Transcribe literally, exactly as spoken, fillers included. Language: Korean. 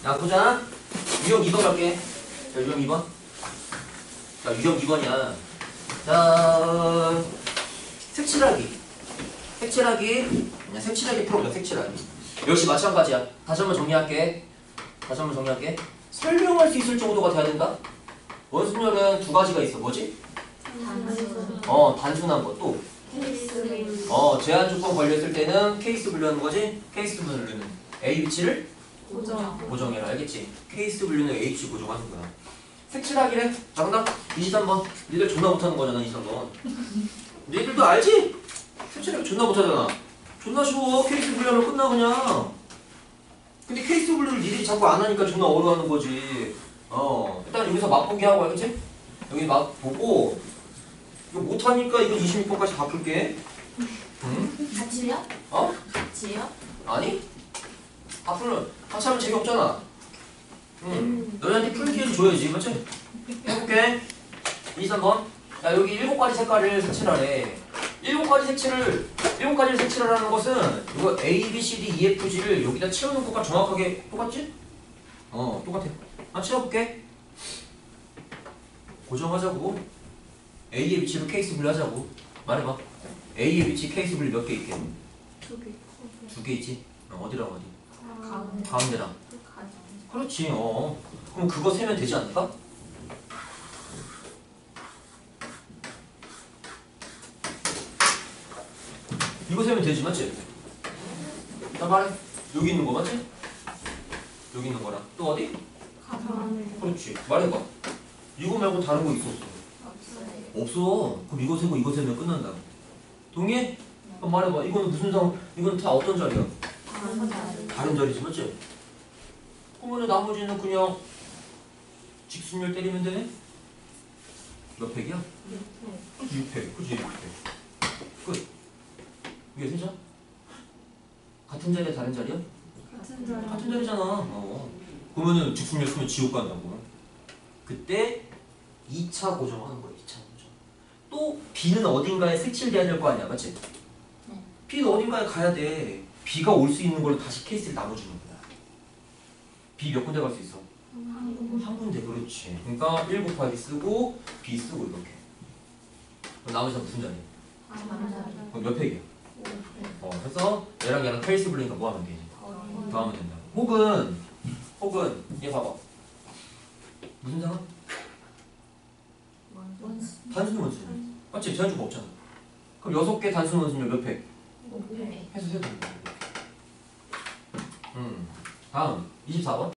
야, 보자. 유형 이 번 갈게. 자, 유형 이 번. 자, 유형 이 번이야. 자, 색칠하기. 색칠하기. 그냥 색칠하기 풀어보자, 색칠하기. 역시 마찬가지야. 다시 한번 정리할게. 다시 한번 정리할게. 설명할 수 있을 정도가 돼야 된다. 원순열은 두 가지가 있어. 뭐지? 단순. 어, 단순한 것도. 케이스. 어, 제한 조건 걸렸을 때는 케이스 분류하는 거지? 케이스 분류는 A 위치를 고정. 고정해라. 알겠지? 케이스 분류는 A 위치 고정하는 거야. 색칠하기래. 정답 이십삼 번. 니들 존나 못하는 거잖아, 이십삼 번. 니들도 알지? 색칠하기 존나 못하잖아. 존나 쉬워. 케이스 분류하면 끝나 그냥. 근데 케이스 분류를 니들이 자꾸 안 하니까 존나 어려워하는 거지. 어, 일단 여기서 맛보기 하고, 알겠지? 여기 맛보고 이거 못하니까 이거 이십육 번까지 바꿀게. 응? 같이요? 어? 같이요? 아니? 앞으로는 같이 하면 재미없잖아. 응. 너희한테 풀 기회를 줘야지, 맞지? 해볼게. 이십삼 번. 야, 여기 일곱 가지 색깔을 색칠하래. 일곱 가지 색칠을, 일곱 가지를 색칠하라는 것은 이거 A, B, C, D, E, F, G를 여기다 채우는 것과 정확하게 똑같지? 어, 똑같아. 한 채워볼게. 고정하자고. A의 위치로 케이스 분류하자고. 말해봐. A의 위치 케이스 분류 몇 개 있게? 두 개. 두 개 있지? 어, 어디랑 어디? 가운데. 가운데랑. 가정. 그렇지. 어. 그럼 그거 세면 되지 않을까? 이거 세면 되지, 맞지? 나 말해. 여기 있는 거 맞지? 여기 있는 거랑 또 어디? 가정. 그렇지. 말해봐. 이거 말고 다른 거 있었어? 없어요. 없어. 그럼 이거 세고 이거 세면 끝난다. 동의해? 그럼 말해봐. 이거는 무슨 상? 이건 다 어떤 자리야? 다른 자리. 다른 자리지, 맞지? 그러면 나머지는 그냥 직순열 때리면 되네? 몇 팩이야? 육 팩. 그치? 육 팩. 끝. 이게 세자? 같은 자리야, 다른 자리야? 같은 자리. 같은 자리잖아. 어. 그러면은 직순열 쓰면 지옥 간다고. 그때 이 차 고정하는 거야, 이 차 고정. 또 B는 어딘가에 색칠돼야 될 거 아니야, 맞지? 네. B는 어딘가에 가야 돼. B가 올 수 있는 걸로 다시 케이스를 나눠주는 거야. B 몇 군데 갈 수 있어? 한 한 군데, 그렇지. 그러니까 일 곱하기 쓰고 B 쓰고 이렇게. 그럼 나머지는 무슨 자리야? 자리. 그럼 몇 팩이야? 어, 그래서 얘랑 얘랑 케이스 불리니까 뭐 하면 되지? 더하면 된다. 혹은 혹은 얘 봐봐. 무슨 상황? 원수. 단순 원순. 맞지? 제한주가 없잖아. 그럼 여섯 개 단순 원순열 몇 팩? 오페. 해서 세도 된다. 음. 다음 이십사 번.